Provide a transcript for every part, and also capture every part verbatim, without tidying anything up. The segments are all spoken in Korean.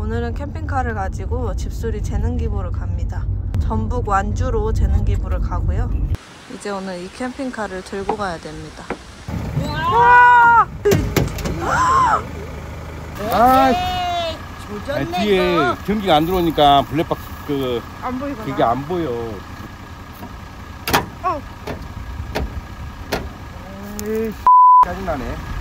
오늘은 캠핑카를 가지고 집수리 재능기부를 갑니다. 전북 완주로 재능기부를 가고요. 이제 오늘 이 캠핑카를 들고 가야 됩니다. 와! 아, 아니, 뒤에 전기가 안 들어오니까 블랙박스 그 안 보이구나. 그게 안 보여. 어. 에이, 짜증나네.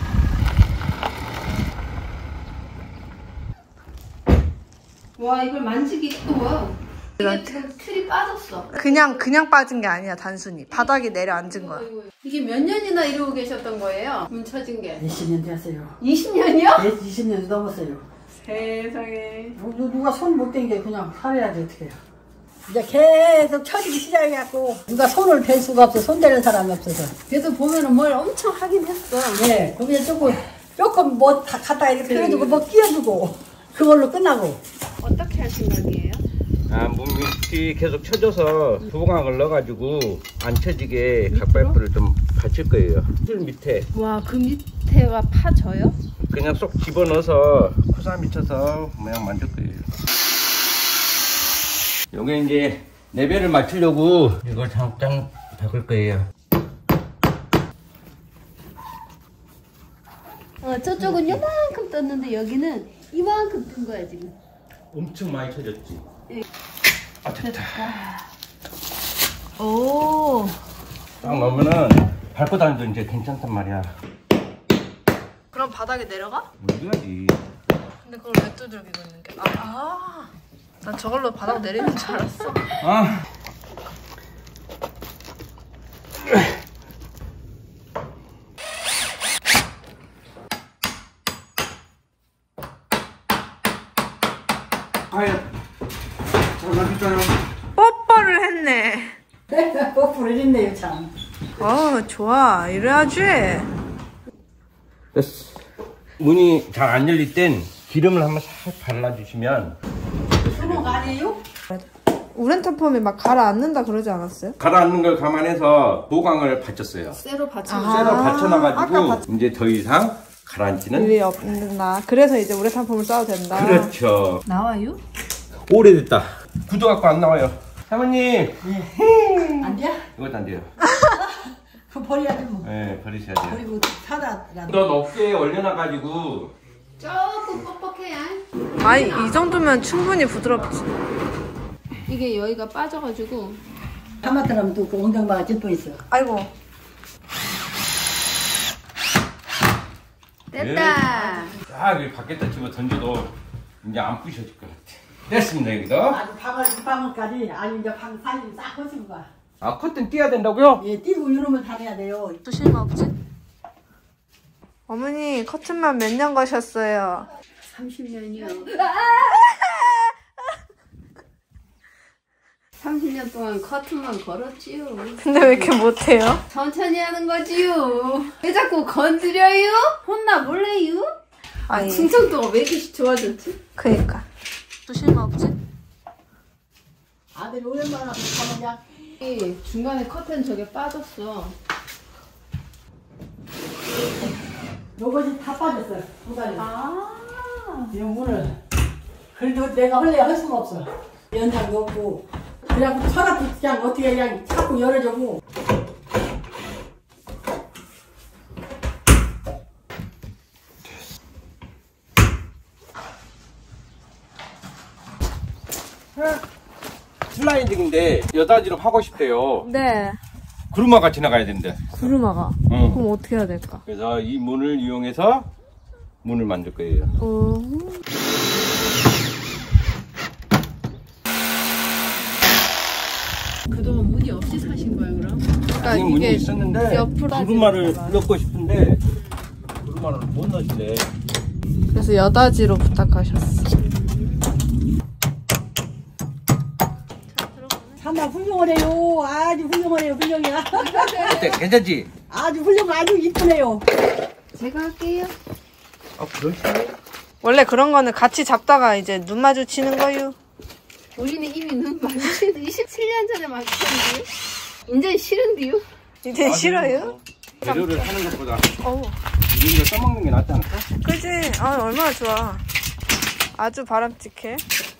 와, 이걸 만지기 또 이게 지금 틀이 빠졌어. 그냥 그냥 빠진 게 아니야. 단순히 바닥에 내려앉은 거야. 이게 몇 년이나 이러고 계셨던 거예요? 문 쳐진 게. 이십 년 됐어요. 이십 년이요? 네, 이십 년이 넘었어요. 세상에. 누, 누가 손 못 댄 게 그냥 살아야지 어떻게 해요. 이제 계속 쳐지기 시작해갖고 누가 손을 댈 수가 없어. 손 대는 사람이 없어서. 그래도 보면은 뭘 엄청 하긴 했어. 네, 거기에 조금 조금 뭐 다 갖다 이렇게 끌어주고 뭐 끼워주고 그걸로 끝나고. 어떻게 할 생각이에요? 아, 문 밑이 계속 쳐져서 부봉학을 넣어가지고 안 쳐지게 각파이프를 좀 받칠 거예요. 술 밑에 와, 그 밑에가 파져요? 그냥 쏙 집어넣어서 코사 미쳐서 모양 만들 거예요. 요게 이제 레벨을 맞추려고 이걸 잠깐 박을 거예요. 어, 저쪽은 요만큼 떴는데 여기는 이만큼 뜬 거야 지금. 엄청 많이 쳐졌지? 네. 아, 됐다. 오. 딱 넣으면은 밟고 다니도 이제 괜찮단 말이야. 그럼 바닥에 내려가? 물려야지. 근데 그걸 왜 두들기고 있는 게? 아, 아. 난 저걸로 바닥 내리는 줄 알았어. 아. 아유, 잘나겠어요. 뽀뽀를 했네. 뽀뽀를 했네요 참. 어, 좋아. 이래야지. 됐어. 문이 잘 안 열릴 땐 기름을 한번 싹 발라주시면. 수목 아니에요? 우렌탄 폼이 막 가라앉는다 그러지 않았어요? 가라앉는 걸 감안해서 보강을 받쳤어요. 쇠로 받쳐. 아. 쇠로 받쳐놔가지고 아까 받- 이제 더 이상 가라앉지는. 일이 없나. 그래서 이제 우렌탄 폼을 써도 된다. 그렇죠. 나와요? 오래됐다. 구두 갖고 안 나와요. 사모님. 안 돼? 이것도 안 돼요. 그거 버려야지 뭐. 네, 버리셔야 돼요. 그리고 사다. 너 높게 올려놔가지고. 조금 뻑뻑해야. 아니, 이 정도면 충분히 부드럽지. 이게 여기가 빠져가지고. 하마터면 또 그 엉덩이가 찔 뻔했어. 아이고. 됐다. 아, 여기 밖에다 집어 던져도 이제 안 부셔질 것 같아. 됐습니다, 여기도. 아주 방을 이 방울까지 아니 이제 방 사이를 싹 거치고 가. 아, 커튼 띄어야 된다고요? 예, 띄고 이러면 다 해야 돼요. 또 실망 없지? 어머니, 커튼만 몇 년 거셨어요? 삼십 년이요. 삼십 년 동안 커튼만 걸었지요. 근데 왜 이렇게 못해요? 천천히 하는 거지요. 왜 자꾸 건드려요? 혼나 몰래요? 아, 아니, 충청도가 왜 이렇게 좋아졌지? 그니까. 또 실망 없지? 아들이 오랜만에 가면 그냥 이 중간에 커튼 저게 빠졌어. 요것이 다 빠졌어. 중간에. 아. 이 문을. 그래도 내가 원래 할 수가 없어. 연장도 없고. 그냥 서랍도 그냥 어떻게 그냥 자꾸 열어주고. 슬라이딩인데 여닫이로 하고 싶대요. 네. 구루마가 지나가야 된대. 구루마가. 응. 그럼 어떻게 해야 될까? 그래서 이 문을 이용해서 문을 만들 거예요. 어... 그동안 문이 없이 사신 거예요, 그럼? 그러니까 아니, 문이 이게 있었는데 옆으로 구루마를 하지 넣고 싶은데 구루마를 못 넣으시네. 그래서 여다지로 부탁하셨어. 정말 훌륭하네요. 아주 훌륭하네요. 훌륭해요. 어때? 괜찮지? 아주 훌륭, 아주 이쁘네요. 제가 할게요. 아, 그러시네. 원래 그런 거는 같이 잡다가 이제 눈 마주치는 거유. 우리는 이미 눈 마주친 이십칠 년 전에 마주쳤는데요? 이제 싫은데요? 이제 싫어요? 재료를 하는 것보다 어우. 이런 거 써먹는 게 낫지 않을까? 그지? 아, 얼마나 좋아. 아주 바람직해.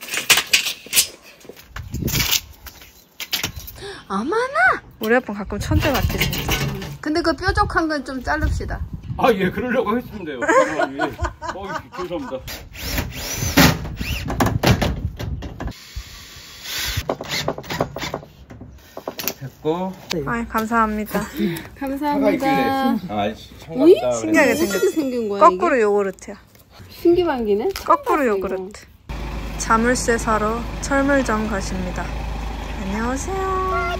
아마나. 우리 아빠 가끔 천재 같아 진짜. 근데 그 뾰족한 건 좀 자릅시다. 아, 예, 그러려고 했습니다요. 아, 예. 어, 죄송합니다. 됐고. 아, 감사합니다. 감사합니다. 아, 오이? 상관없다. 신기하게 어떻게 생겼어. 생긴 거야 거꾸로 요구르트야. 이게? 신기반기네. 거꾸로 요구르트. 자물쇠 사러 철물점 가십니다. 안녕하세요.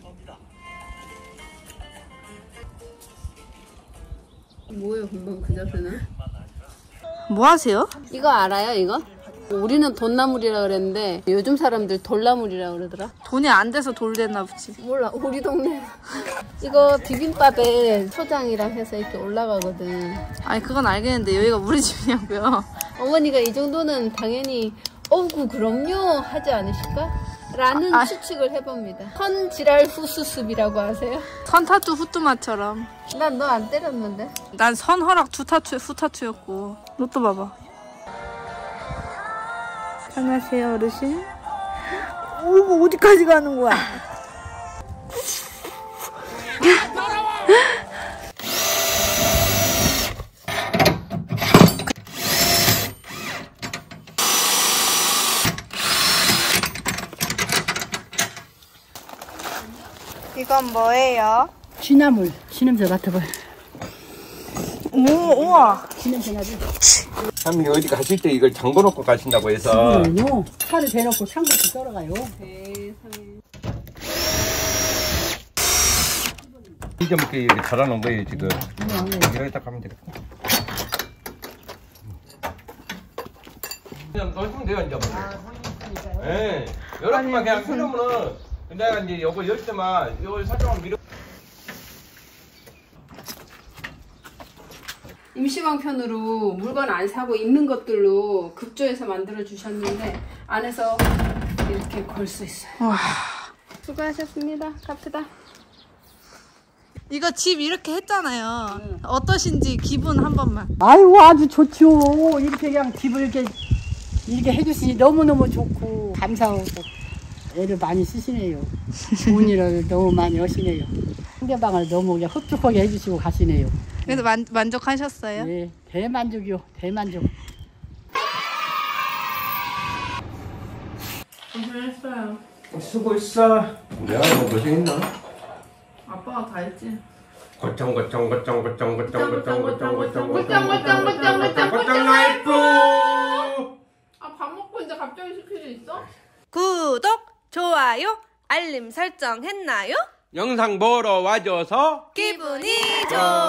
뭐예요 금방 그 자세는? 뭐 하세요? 이거 알아요 이거? 우리는 돈나물이라 그랬는데 요즘 사람들 돌나물이라 그러더라. 돈이 안 돼서 돌됐나 보지. 몰라 우리 동네 이거 비빔밥에 초장이랑 해서 이렇게 올라가거든. 아니 그건 알겠는데 여기가 우리 집이냐고요. 어머니가 이 정도는 당연히 어구 그럼요 하지 않으실까? 라는 아, 아. 추측을 해봅니다. 선지랄 후수습이라고 아세요? 선타투 후뚜마처럼. 난 너 안 때렸는데. 난 선허락 투타투 후타투였고. 로또 봐봐. 안녕하세요 어르신. 오 어디까지 가는 거야? 이건 뭐예요? 쥐나물. 쥐냄새 맡아봐. 오 우와. 쥐냄새 나지? 사장님 어디 가실 때 이걸 잠궈놓고 가신다고 해서. 요 살을 대놓고 참고서 썰어가요. 이점께 이렇게 달아놓은 거예요 지금. 여기다 가면 되겠다. 그냥 넣으시면 돼요 이제. 예. 이렇게만 그냥 해놓으면은 내가 이제 요거 열 때만 요걸 살짝만 밀어. 임시방편으로 물건 안 사고 있는 것들로 급조해서 만들어 주셨는데 안에서 이렇게 걸 수 있어요. 와. 수고하셨습니다. 갑시다. 이거 집 이렇게 했잖아요. 어떠신지 기분 한 번만. 아이고 아주 좋죠. 이렇게 그냥 집을 이렇게 이렇게 해주시니 너무너무 좋고 감사하고 애를 많이 쓰시네요. 좋은 일을 너무 많이 하시네요. 상대방을 너무 그냥 흡족하게 해주시고 가시네요. 그래서 만, 만족하셨어요? 네, 대만족이요. 대만족. 고생했어요. 수고했어. 내가 너무 고생했나? 아빠가 다 했지. 거창 거창 거창 거창 거창 거창 거창 거창 거창 거창, 거창, 거창, 거창, 거창 라이프. 아, 밥 먹고 이제 갑자기 시킬 수 있어? 구독, 좋아요, 알림 설정 했나요? 영상 보러 와줘서 기분이 좋아.